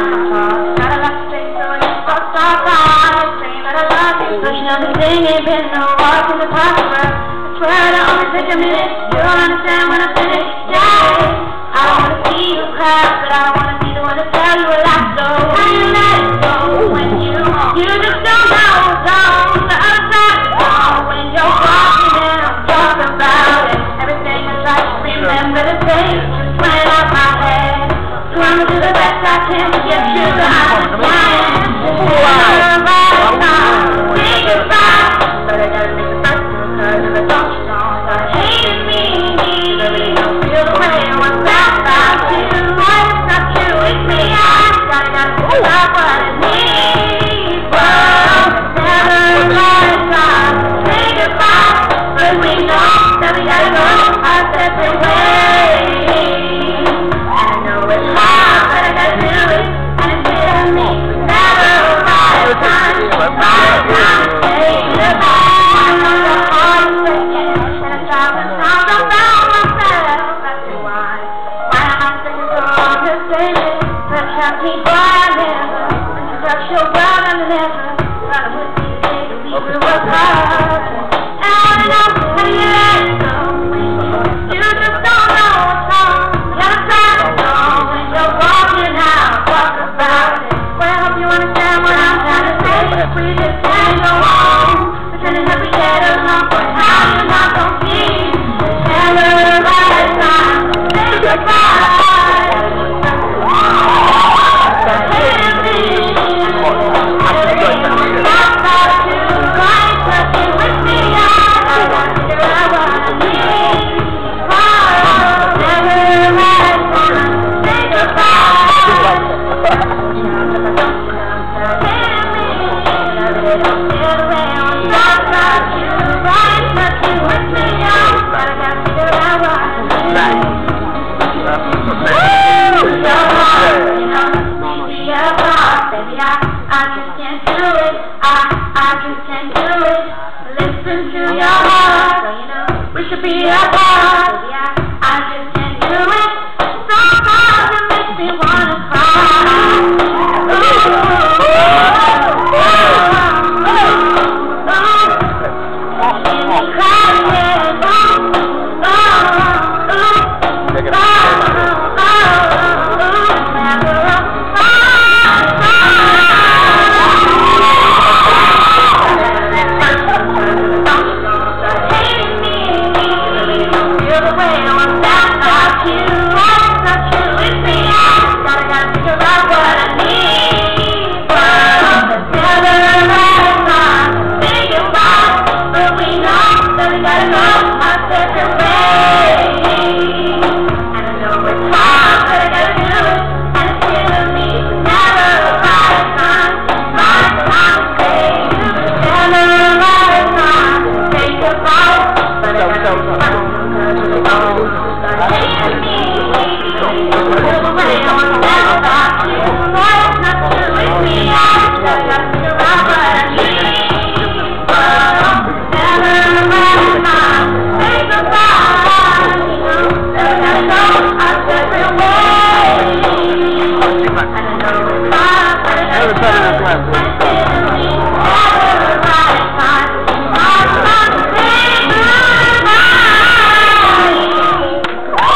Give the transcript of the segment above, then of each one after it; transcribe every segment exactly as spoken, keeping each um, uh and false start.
Ain't been no walk in the park for us. I swear to only take a minute. You'll understand when I finish. Yeah, I don't wanna see you cry, but I wanna be the one to tell you a lie. So how you let it go when you you just don't know so the other side is gone when you're walking and I'm talking about it. Everything I try to remember the things just went out my head. So I'ma do the best I can to get you the I'm trying. But I gotta make the first one, cause if I don't, you don't start hating me. You really don't feel the way I want that about you. Why it's not true with me? I gotta, gotta figure out what I need. Whoa, never let time say goodbye. But we know that we gotta go our separate ways. And I know it's hard, but I gotta do it. And it's hitting me. Never right time, right time to say goodbye. People I never, you touch your world and never thought it would be the day that we grew apart. And I wanna know how you let it go when you just don't know what's wrong. The other side is gone when you're walking out, talk about it. Well, I hope you understand what I'm trying to say. We just can't go on pretending that we get along, but how you not gonna see? Never the right time to say goodbye. I just can't do it, I, I just can't do it. Listen to your heart, so you know we should be apart. I, I just can't do it, so hard it makes me wanna cry. Ooh, ooh, ooh, ooh, ooh, ooh. Make me cry, yeah. Ooh, ooh, ooh, ooh, ooh,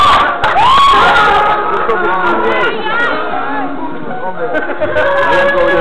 Yeah.